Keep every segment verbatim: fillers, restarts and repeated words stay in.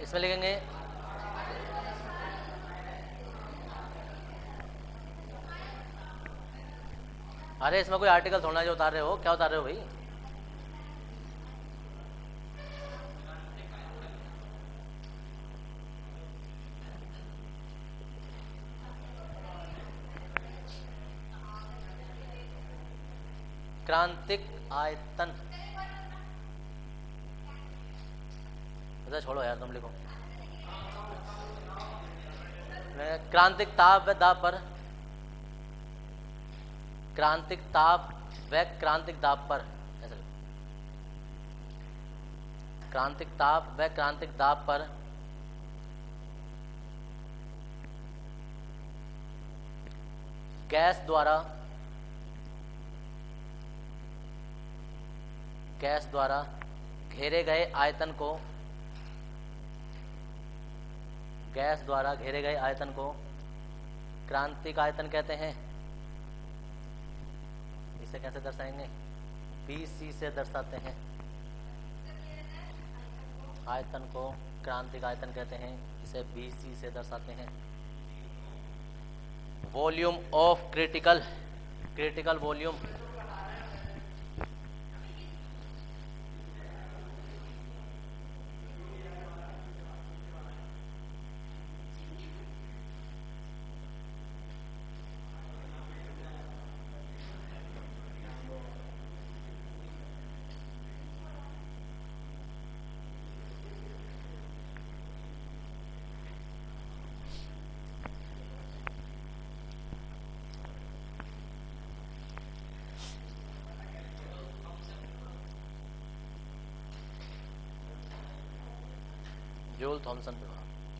इसमें लिखेंगे अरे इसमें कोई आर्टिकल थोड़ा जो उतार रहे हो, क्या उतार रहे हो भाई? क्रांतिक आयतन, अच्छा छोड़ो यार, तुम लिखो। क्रांतिक ताप व दाब पर, क्रांतिक ताप व क्रांतिक दाब पर, ऐसा क्रांतिक ताप व क्रांतिक दाब पर गैस द्वारा गैस द्वारा घेरे गए आयतन को गैस द्वारा घेरे गए आयतन को क्रांतिक आयतन कहते हैं। इसे कैसे दर्शाएंगे? बी सी से दर्शाते हैं। आयतन को क्रांतिक आयतन कहते हैं, इसे बी सी से दर्शाते हैं। Volume of critical critical volume, Joule Thomson प्रभाव।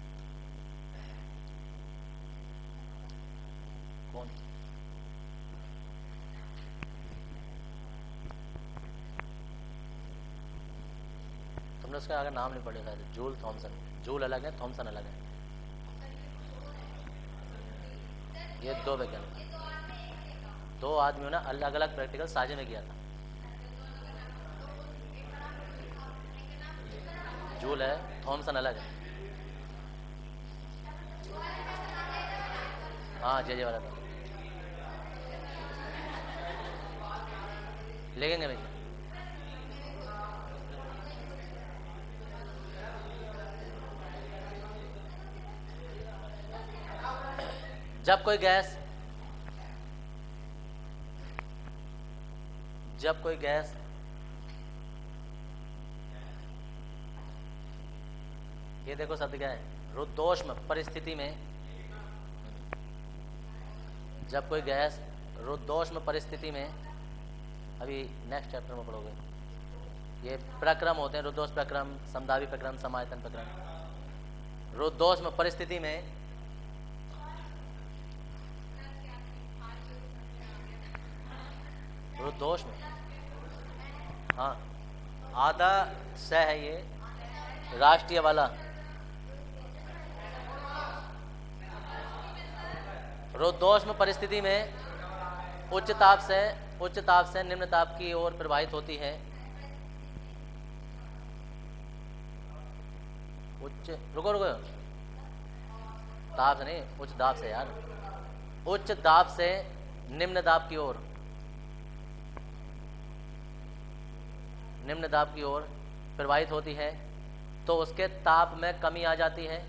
कौन? तुमने उसका आगे नाम नहीं पढ़ा शायद, जूल थॉमसन। जूल अलग है, थॉमसन अलग है। ये दो वैज्ञानिक, दो आदमियों ने अलग अलग प्रैक्टिकल साझे में किया था। जूल है, थॉमसन अलग है। हाँ जे जे वाला था, लिखेंगे भैया। जब कोई गैस जब कोई गैस ये देखो शब्द क्या है, रुद्धोष्म परिस्थिति में, जब कोई गैस रुद्धोष्म परिस्थिति में, अभी नेक्स्ट चैप्टर में पढ़ोगे, ये प्रक्रम होते हैं, रुद्धोष्म प्रक्रम, समदाबी प्रक्रम, समायतन प्रक्रम। रुद्धोष्म परिस्थिति में रुद्धोष्म, हाँ आधा स है ये राष्ट्रीय वाला। रुद्धोष्म परिस्थिति में उच्च ताप से उच्च ताप से निम्न ताप की ओर प्रवाहित होती है। उच्च रुको रुको ताप से नहीं, उच्च दाब से यार, उच्च दाब से निम्न दाब की ओर निम्न दाब की ओर प्रवाहित होती है तो उसके ताप में कमी आ जाती है।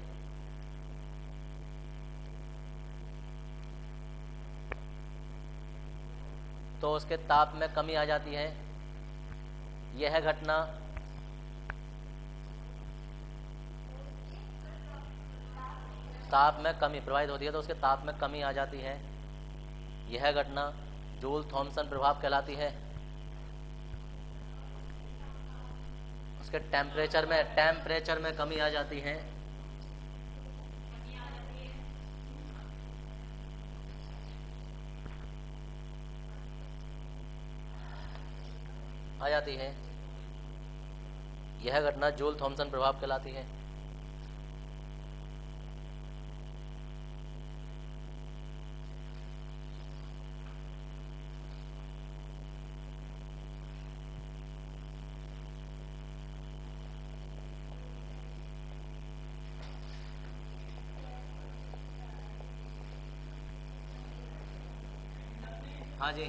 तो उसके ताप में कमी आ जाती है। यह घटना ताप में कमी प्रवाहित होती है तो उसके ताप में कमी आ जाती है। यह घटना जूल थॉमसन प्रभाव कहलाती है। उसके टेम्परेचर में टेम्परेचर में कमी आ जाती है। आ जाती है यह घटना जूल थॉमसन प्रभाव कहलाती है। हाँ जी।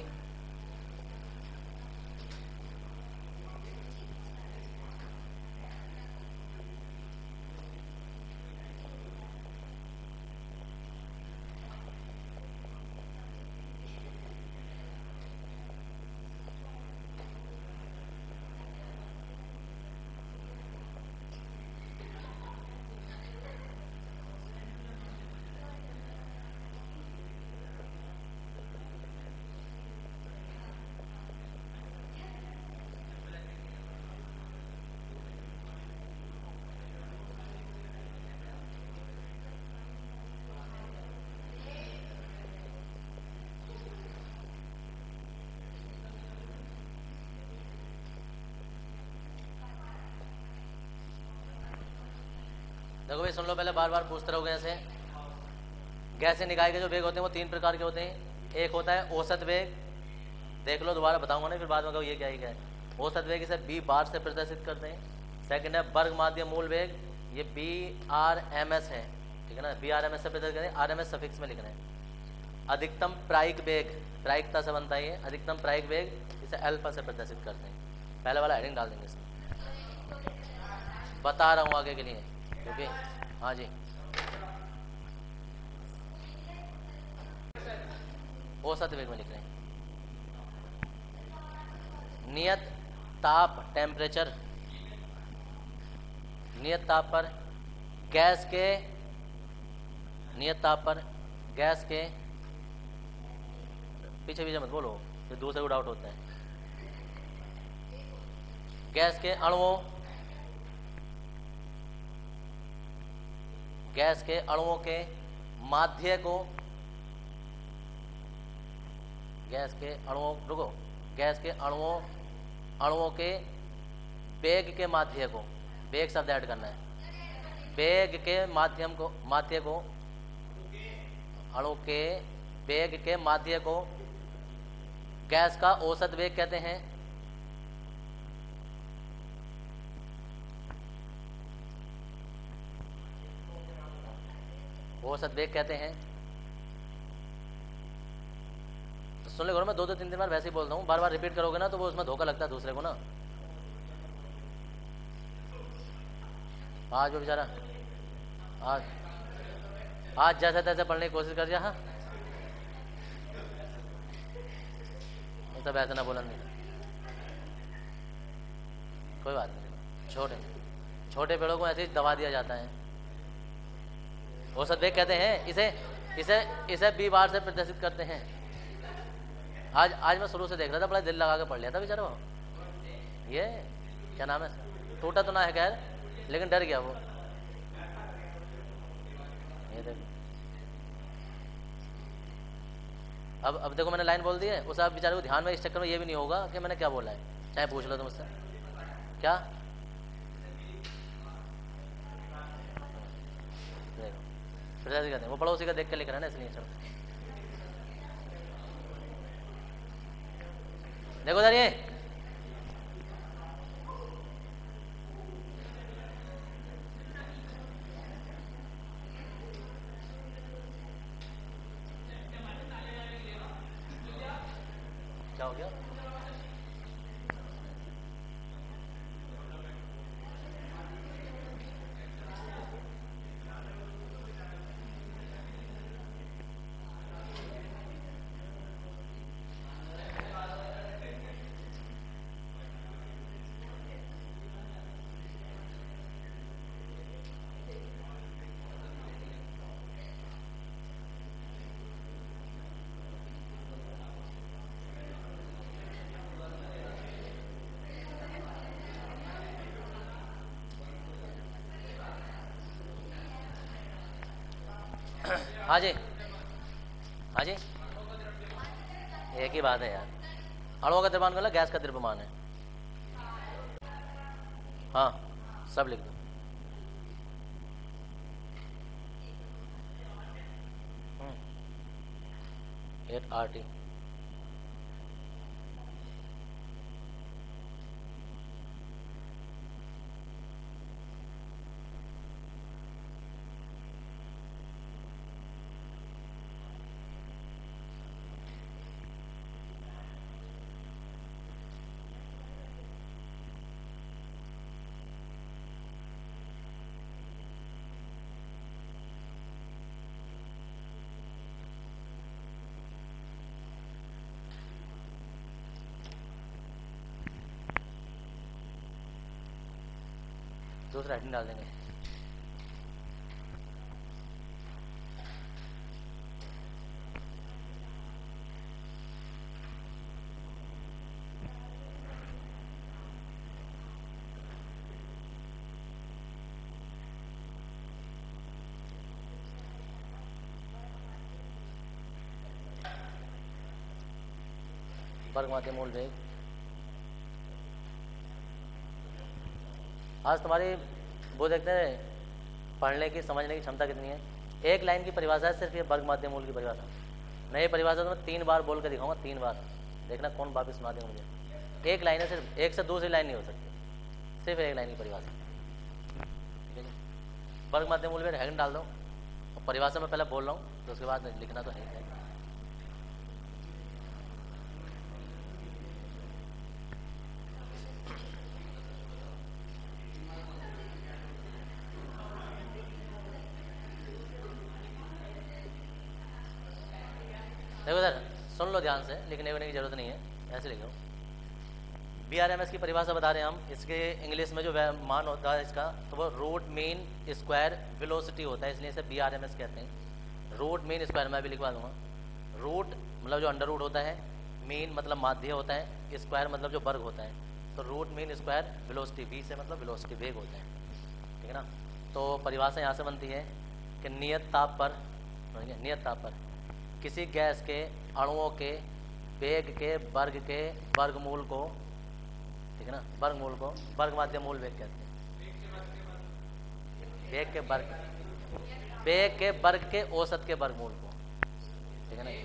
देखो भाई सुन लो, पहले बार बार पूछते रहोगे ऐसे। गैसीय निकाय के जो वेग होते हैं वो तीन प्रकार के होते हैं। एक होता है औसत वेग, देख लो दोबारा बताऊंगा ना फिर बाद में कहो ये क्या ही क्या है। औसत वेग इसे बी बार से प्रदर्शित करते हैं। सेकंड है वर्ग माध्य मूल वेग, ये बी आर एम एस है, ठीक है ना, बी आर एम एस से प्रदर्शित करें, आर एम एस सफिक्स में लिखना है। अधिकतम प्रायिक वेग, प्रायिकता से बनता है ये, अधिकतम प्रायिक वेग इसे अल्फा से प्रदर्शित करते हैं। पहले वाला हेडिंग डाल देंगे इसमें, बता रहा हूँ आगे के लिए क्योंकि हाँ जी। औसत वेग में लिख रहे हैं। नियत ताप टेम्परेचर, नियत ताप पर गैस के, नियत ताप पर गैस के, पीछे पीछे मत बोलो फिर दूसरे को डाउट होता है। गैस के अणुओं, गैस के अणुओं के माध्य को, गैस के अणुओं, रुको, गैस के अणुओं, अणुओं के वेग के माध्य को, वेग शब्द ऐड करना है, वेग के माध्यम को, माध्य को, अणु के वेग के माध्य को गैस का औसत वेग कहते हैं। औसत वेग कहते हैं। तो सुन लो, मैं दो दो तीन तीन बार वैसे ही बोलता हूँ, बार बार रिपीट करोगे ना तो वो उसमें धोखा लगता है दूसरे को ना। आज वो बेचारा आज आज जैसे तैसे पढ़ने की कोशिश कर जा। हाँ सब ऐसे ना बोलन नहीं, कोई बात नहीं। छोटे छोटे पेड़ों को ऐसे ही दबा दिया जाता है। औसत वेग कहते हैं इसे, इसे इसे बी बार से प्रदर्शित करते हैं। आज आज मैं शुरू से देख रहा था, बड़ा दिल लगा के पढ़ लिया था बेचारा वो। ये क्या नाम है, टूटा तो ना है खैर, लेकिन डर गया वो। ये देखो, अब अब देखो मैंने लाइन बोल दी है, उस आप बेचारे को ध्यान में इस चक्कर में ये भी नहीं होगा कि मैंने क्या बोला है, चाहे पूछ लो तुम मुझसे क्या। देखो फिर कहते हैं वो पड़ोसी का देख के लिख रहा है ना, इसलिए चलो देखो सर ये क्या हो गया। हाँ जी, हाँ जी, एक ही बात है यार। अणुओं का द्रव्यमान मतलब गैस का द्रव्यमान है। हाँ सब लिख दो। एट आर टी दूसरा हेडिंग डाल देंगे। वर्ग माध्य मूल वेग। आज तुम्हारी वो देखते हैं पढ़ने की समझने की क्षमता कितनी है। एक लाइन की परिभाषा है सिर्फ ये वर्ग माध्य मूल की परिभाषा। नई परिभाषा तो मैं तीन बार बोल कर दिखाऊंगा, तीन बार, देखना कौन वापिस सुना देगा मुझे। एक लाइन है सिर्फ, एक से दूसरी लाइन नहीं हो सकती, सिर्फ एक लाइन की परिभाषा। ठीक है जी, वर्ग माध्य मूल वेग हेडिंग डाल दो और परिभाषा में पहले बोल रहा हूँ तो उसके बाद लिखना तो है। देखो सर, सुन लो ध्यान से, लिखने वने की जरूरत नहीं है, ऐसे लिखो। बी आर एम एस की परिभाषा बता रहे हैं हम। इसके इंग्लिश में जो मान होता है इसका, तो वो रूट मीन स्क्वायर वेलोसिटी होता है, इसलिए इसे बी आर एम एस कहते हैं। रूट मीन स्क्वायर मैं भी लिखवा दूंगा। रूट मतलब जो अंडर रूट होता है, मीन मतलब माध्य होता है, स्क्वायर मतलब जो वर्ग होता है। तो root mean square velocity, V से मतलब वेलोसिटी वेग होता है। ठीक है ना। तो परिभाषा यहाँ से बनती है कि नियत ताप पर, नियत ताप पर किसी गैस के अणुओं के वेग के वर्ग के वर्गमूल को, ठीक है ना, वर्गमूल को वर्ग माध्य मूल वेग कहते हैं। वेग के वर्ग, वेग के वर्ग के औसत के वर्गमूल को, ठीक है ना।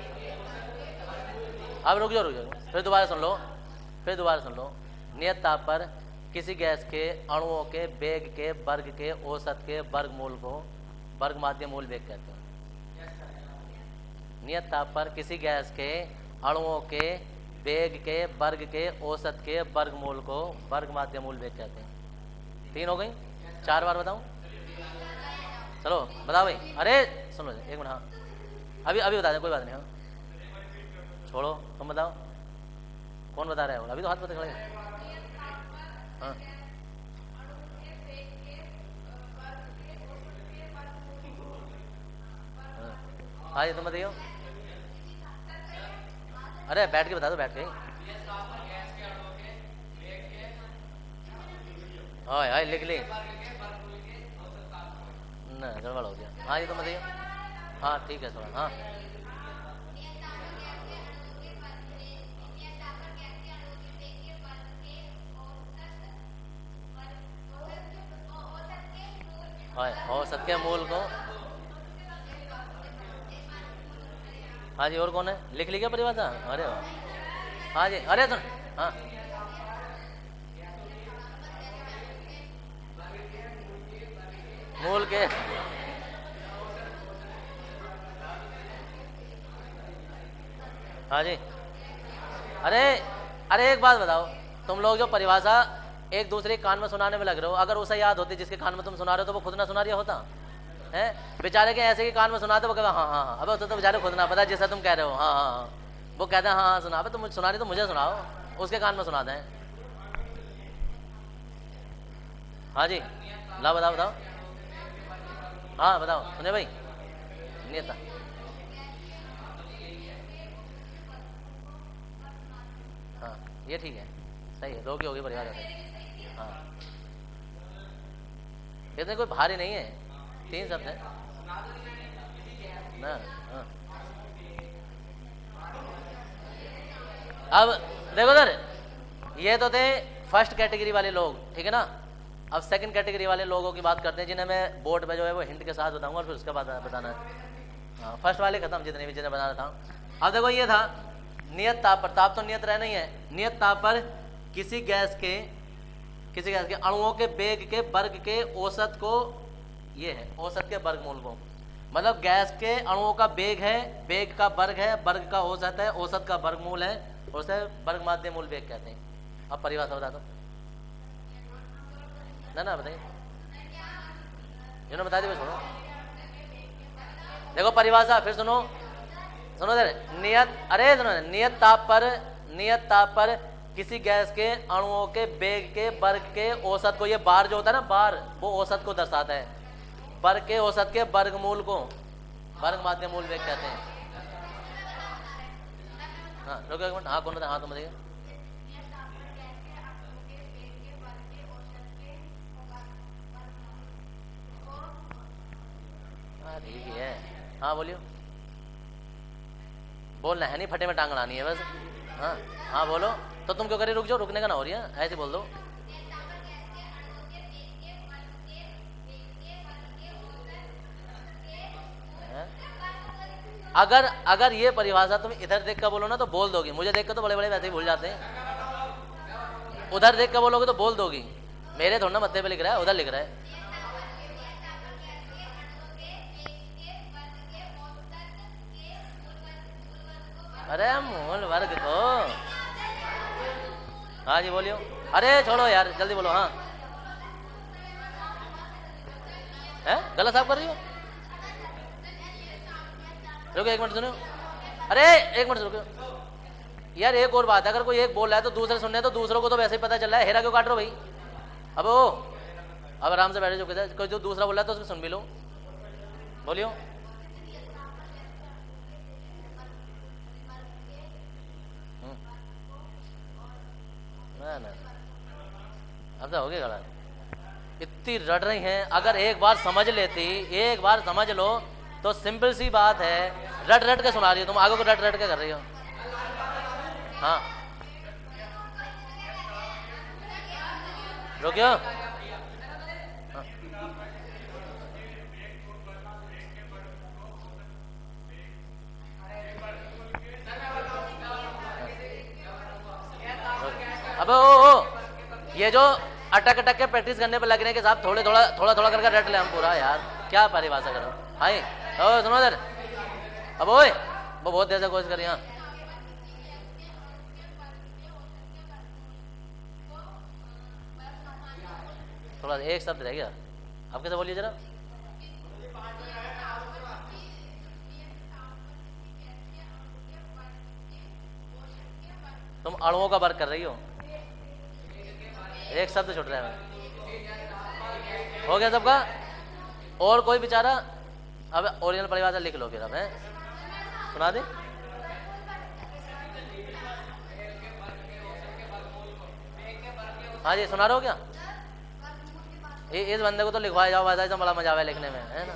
अब रुक जाओ रुक जाओ, फिर दोबारा सुन लो, फिर दोबारा सुन लो। नियत ताप पर किसी गैस के अणुओं के वेग के वर्ग के औसत के वर्गमूल को वर्ग माध्य मूल वेग कहते हैं। नियत ताप पर किसी गैस के अणुओं के वेग के वर्ग के औसत के वर्गमूल को वर्ग माध्य मूल वेग कहते हैं। तीन हो गई, चार बार बताऊं? चलो बताओ भाई। अरे सुनो एक मिनट, हाँ अभी अभी बता दें, कोई बात नहीं। हाँ छोड़ो, तुम बताओ कौन बता रहा है? अभी तो हाथ पता खड़े। हाँ हाँ ये तुम बताइयो। अरे बैठ के बता दो, बैठ के। हाँ हाँ लिख ली ना, गड़बड़ हो गया। हाँ ये तुम बताइए। हाँ ठीक है थोड़ा। हाँ औसत के मूल को। हाँ जी, और कौन है? लिख ली क्या परिभाषा? अरे वाह, हाँ जी। अरे सुन, हाँ मूल के, हाँ जी। अरे अरे एक बात बताओ, तुम लोग जो परिभाषा एक दूसरे के कान में सुनाने में लग रहे हो, अगर उसे याद होती जिसके कान में तुम सुना रहे हो तो वो खुद ना सुना रहा होता है? बेचारे के ऐसे के कान में सुनाते वो कहता हाँ हाँ हाँ। अबे तो बेचारे खुद ना पता जैसा तुम कह रहे हो। हाँ हाँ हाँ, वो कहते हैं हाँ हाँ सुना। अबे तुम सुना रही तो मुझे सुनाओ, उसके कान में सुना दें। हाँ जी ला बताओ बताओ। हाँ बताओ सुने भाई। नेता हाँ ये ठीक है, सही है, दो की होगी परिभाषा से। हाँ इतने कोई भारी नहीं है, तीन शब्द है ना। हाँ अब देखो सर, ये तो थे फर्स्ट कैटेगरी वाले लोग, ठीक है ना। अब सेकंड कैटेगरी वाले लोगों की बात करते हैं, जिन्हें मैं बोर्ड पे जो है वो हिंट के साथ बताऊंगा और फिर उसके बाद बताना है। हाँ फर्स्ट वाले खत्म, जितने भी जिन्हें बताना था। अब देखो ये था नियत ताप पर, ताप तो नियत रहना ही है। नियत ताप पर किसी गैस के किसी गैस के अणुओं के वेग के वर्ग के औसत को, ये है औसत के वर्गमूल को, मतलब गैस के अणुओं का वेग है, वेग का वर्ग है, वर्ग का औसत है, औसत का वर्गमूल है, उसे वर्ग माध्य मूल वेग कहते हैं। अब परिभाषा बता दो ना ना बताइए, जिन्होंने बता दी छोड़ो। देखो परिभाषा फिर सुनो, सुनो सर। नियत, अरे सुनो, नियत ताप पर, नियत ताप पर किसी गैस के अणुओं के वेग के वर्ग के औसत को, ये बार जो होता है ना बार, वो औसत को दर्शाता है। वर्ग के औसत के वर्गमूल को वर्ग माध्य मूल वेग कहते हैं। हाँ रुको एक मिनट। हाँ कौन हाँ तुम बताइए। हाँ ठीक ही है। हाँ बोलियो। बोलना है नहीं, फटे में टांग अड़ानी है बस। हाँ हाँ बोलो। तो तुम क्यों करे, रुक जाओ, रुकने का ना हो रही है, ऐसे बोल दो। अगर अगर ये परिभाषा तुम इधर देख कर बोलो ना तो बोल दोगी, मुझे देख कर तो बड़े बड़े वैसे ही भूल जाते हैं। उधर देख कर बोलोगे तो बोल दोगी। मेरे थोड़ा ना मत्थे पे लिख रहा है, उधर लिख रहा है। अरे मूल वर्ग को। हाँ जी बोलियो। अरे छोड़ो यार, जल्दी बोलो। हाँ है गलत साफ कर रही हो। रुको एक मिनट सुनो। अरे एक मिनट रुको यार, एक और बात है, अगर कोई एक बोल रहा है तो दूसरे सुन रहे हैं तो दूसरों को तो वैसे ही पता चल रहा है। हेरा क्यों काट रहे हो भाई। अब ओ अब आराम से बैठे जो कहते हैं, कोई जो दूसरा बोल रहा है तो उसको सुन भी लो। बोलियो। ना ना अब तो हो गया गलत। इतनी रट रही हैं, अगर एक बार समझ लेती, एक बार समझ लो तो सिंपल सी बात है। रट रट के सुना रही हो तुम, आगे को रट रट के कर रही हो। हाँ रुकियो। हाँ। अब ओ, ओ ये जो अटक अटक के प्रैक्टिस करने पर लगने के साथ थोड़े थोड़ा थोड़ा थोड़ा करके रट ले हम पूरा। यार क्या परिभाषा करो। हाय ओ सुनो इधर। अब ओए वो बहुत देर से कोशिश करी। हाँ थोड़ा एक शब्द रह गया, आप कैसे बोलिए जरा। तुम अणुओं का वर्ग कर रही हो, एक शब्द छूट रहा है। हो गया सबका। और कोई बेचारा। अब ओरिजिनल परिभाषा लिख लो फिर। अब है सुना दे। हाँ जी सुना रहे हो क्या। ये इस बंदे को तो लिखवाया जाओ, वैसा बड़ा मजा आया लिखने में, है ना।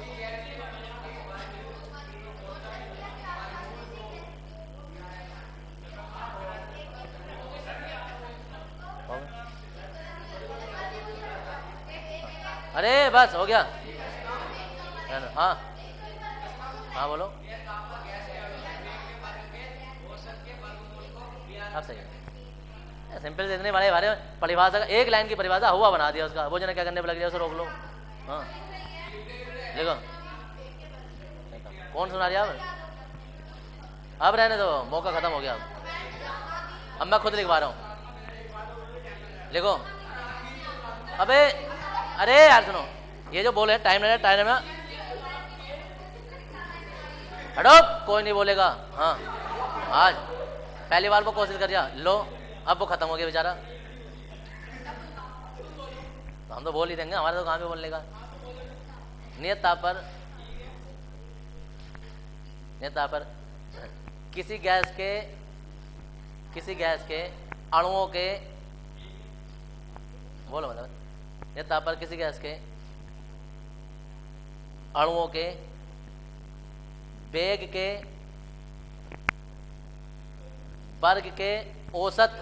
अरे बस हो गया। हाँ हाँ बोलो। अब सही है। सिंपल से इतने बड़े बारे परिभाषा का एक लाइन की परिभाषा हुआ बना दिया उसका। वो जना क्या करने पर लग गया, उसे रोक लो। हाँ देखो कौन सुना रहा है। अब अब रहने दो, मौका खत्म हो गया। अब अब मैं खुद लिखवा रहा हूँ, लिखो। अबे अरे यार सुनो, ये जो बोले टाइम लगे, टाइम में हटो, कोई नहीं बोलेगा। हाँ आज पहली बार वो कोशिश कर दिया, लो अब वो खत्म हो गया बेचारा। तो हम तो बोल ही देंगे, हमारे तो कहाँ पे बोलने का। नियतता पर नियतता पर किसी गैस के किसी गैस के अणुओं के बोलो मतलब नियतता पर किसी गैस के अणुओं के वेग के वर्ग के औसत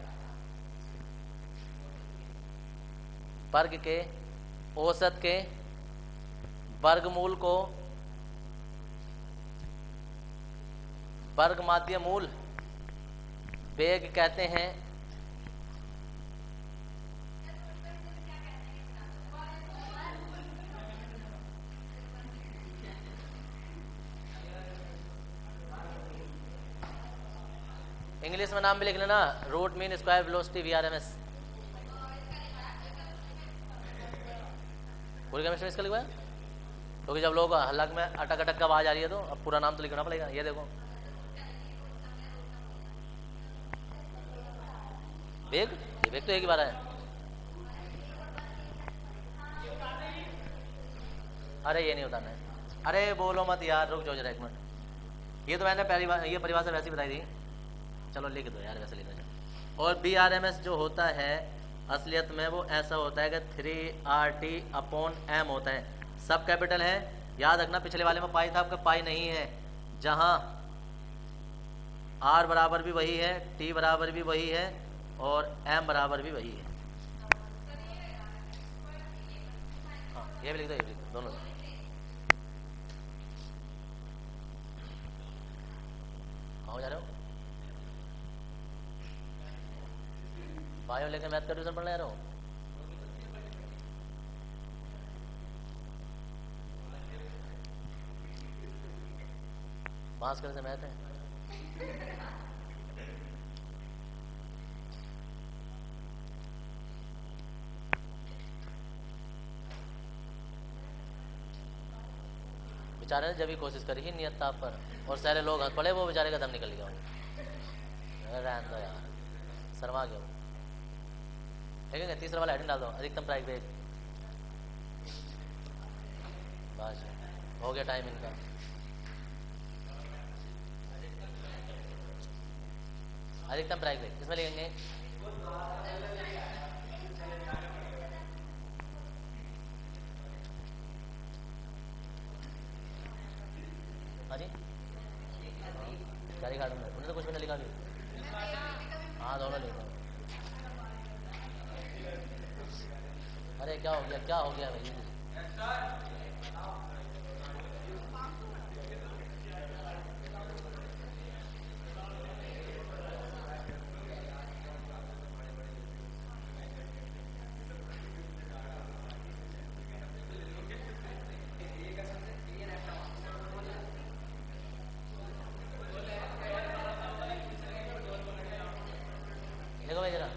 वर्ग के औसत के वर्गमूल को वर्ग माध्य मूल वेग कहते हैं। इंग्लिश में नाम भी लिख लेना, root mean square velocity V R M S. पूरी केमिस्ट्री में इसका लिखवाया, क्योंकि जब लोग हल्ला में अटक अटक का आवाज आ रही है तो अब पूरा नाम तो लिखना पड़ेगा। ये देखो वेग, ये वेग तो एक ही बार है। अरे ये नहीं उतारना है, अरे बोलो मत यार, रुक जाओ जरा एक मिनट। ये तो मैंने पहली बार ये परिभाषा वैसे ही बताई थी, चलो लिख दो यार, वैसे लिखना चाहिए। और बी आर एम एस जो होता है असलियत में वो ऐसा होता है कि three R T upon M होता है, सब कैपिटल है। याद रखना पिछले वाले में पाई था, आपका पाई नहीं है, जहां आर बराबर भी वही है, टी बराबर भी वही है और एम बराबर भी वही है। हाँ ये भी लिख दो, ये भी लिख दो, दोनों। कहाँ जा रहे हो? बायो लेकर मैथ का ट्यूशन पढ़ने आ रहे हो? पास करने से मैथ है। बेचारे ने जब भी कोशिश करी ही नियत ताप पर, और सारे लोग हंस पड़े, वो बेचारे का दम निकल गया। रहने दो यार, शर्मा गया वो। ठीक है, तीसरा वाला हेडिंग डाल दो, अधिकतम प्राइस वेग। बस हो गया टाइम इनका। अधिकतम प्राइस वेग इसमें लिखेंगे हाँ जी, गाड़ी कार्ड में उन्होंने तो कुछ भी नहीं लिखा भी। हाँ दोनों लिखा। अरे क्या हो गया, क्या हो गया भाई? देखो भाई जरा,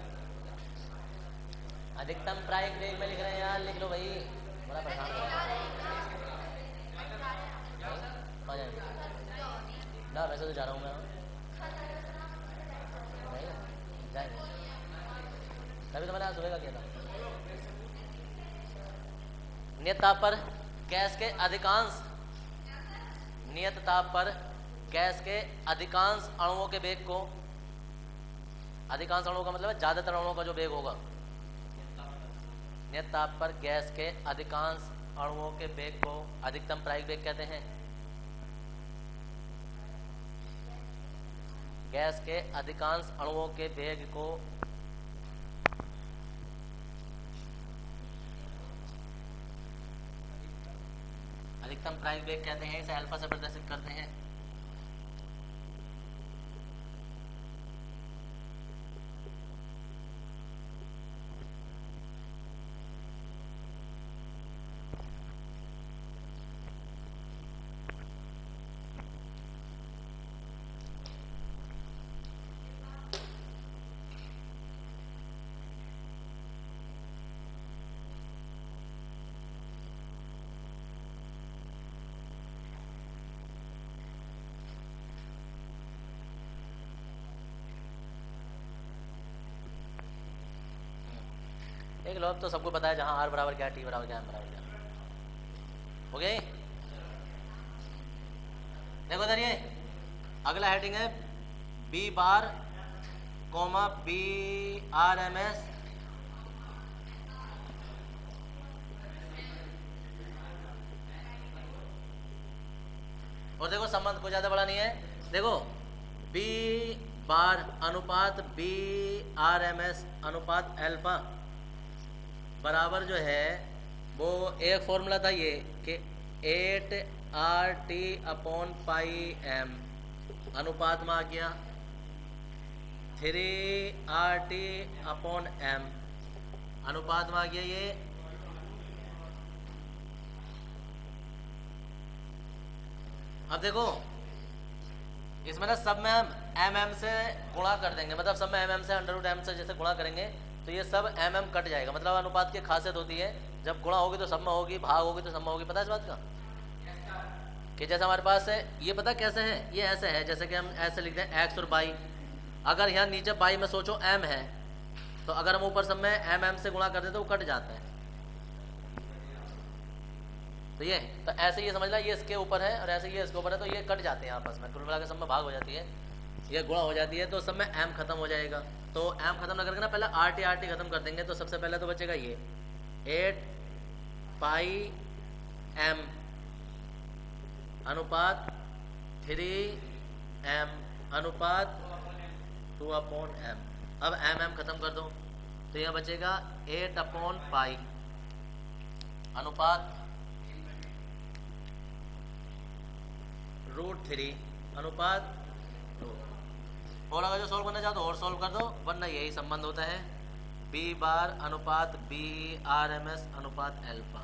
अधिकतम प्राइस वेग में लिख रहे हैं यार, लिख लो भाई, बड़ा परेशान कर रहा है। ना वैसे तो जा रहा हूँ मैं, नहीं जाएंगे तभी तो मैंने आज सुबह का किया था। नियत ताप पर गैस के अधिकांश नियत ताप पर गैस के अधिकांश अणुओं के वेग को, अधिकांश अणुओं का मतलब है ज्यादातर अणुओं का जो वेग होगा, नियत ताप पर गैस के अधिकांश अणुओं के वेग को अधिकतम प्रायिक वेग कहते हैं। गैस के अधिकांश अणुओं के वेग को अधिकतम प्रायिक वेग कहते हैं, इसे अल्फा से प्रदर्शित करते हैं। एक लोग तो सबको पता है, जहां आर बराबर क्या, टी बराबर क्या, एम बराबर क्या। हो गया? देखो इधर, ये अगला हेडिंग है B bar comma B R M S और देखो संबंध कोई ज्यादा बड़ा नहीं है। देखो बी बार अनुपात बी आर एम एस अनुपात एल्फा बराबर जो है वो एक फॉर्मूला था ये कि eight R T upon pi M, अनुपात में आ गया three R T upon M, अनुपात में आ गया ये। अब देखो इसमें ना सब में हम एम एम से गुणा कर देंगे, मतलब सब में एम एम से अंडर रूट एम से जैसे गुणा करेंगे तो ये सब एम एम कट जाएगा। मतलब अनुपात की खासियत होती है, जब गुणा होगी तो सब में होगी, भाग होगी तो सब में होगी। पता है इस बात का कि जैसे हमारे पास है, ये पता कैसे है, ये ऐसे है जैसे कि हम ऐसे लिखते हैं एक्स और बाई। अगर यहाँ नीचे पाई में सोचो एम है, तो अगर हम ऊपर सब में एम एम से गुणा कर दें तो वो कट जाता है। तो ये तो ऐसे ये समझना, ये इसके ऊपर है और ऐसे ये इसके ऊपर है, तो ये कट जाते हैं आपस में, कुल मिला के सब में भाग हो जाती है, ये गुणा हो जाती है, तो सब में एम खत्म हो जाएगा। तो एम खत्म ना करके ना पहले आर टी आर टी खत्म कर देंगे। तो सबसे पहले तो बचेगा ये एट पाई एम अनुपात थ्री एम अनुपात टू अपॉन एम। अब एम एम खत्म कर दो तो यह बचेगा एट अपॉन पाई अनुपात रूट थ्री अनुपात टू। और अगर जो सॉल्व करना चाहो तो और सॉल्व कर दो, वरना यही संबंध होता है बी बार अनुपात बी आर एम एस अनुपात एल्फा।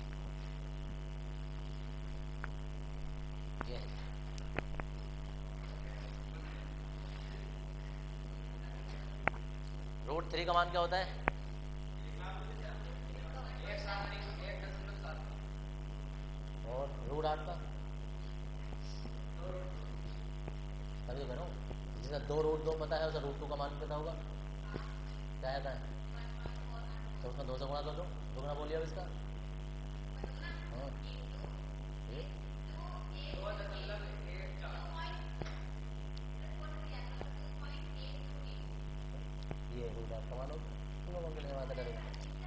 ये रूट थ्री का मान क्या होता है? और रूट आठ का तभी तो कह रहा हूँ, जिसका दो रूट दो पता है उसे रूट टू का मान पता होगा, क्या है, तो उसमें दो से गुणा कर दो, दुगना बोलिए अब इसका। हाँ ये ये रूट आठ का मान हो, तुम लोगों के लिए बात करेगा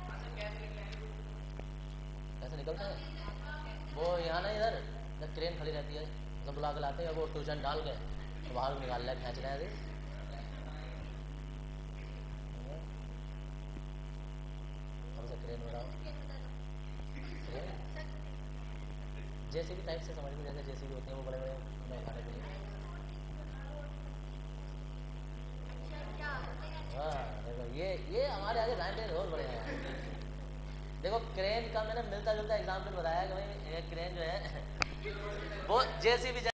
कैसे निकलता है वो। यहाँ ना इधर जब ट्रेन खड़ी रहती है तो बुला के लाते हैं, वो ट्यूशन डाल के तो बाहर निकाल रहे खींच रहे हैं। ट्रेन में ट्रेन जैसे भी टाइप से समझ में, जैसे जैसे भी होते हैं वो बड़े बड़े में खाने के लिए। हाँ देखो ये ये हमारे आगे लाइन बहुत बड़े हैं। देखो क्रेन का मैंने मिलता जुलता एग्जाम्पल बताया कि भाई क्रेन जो है वो जैसी भी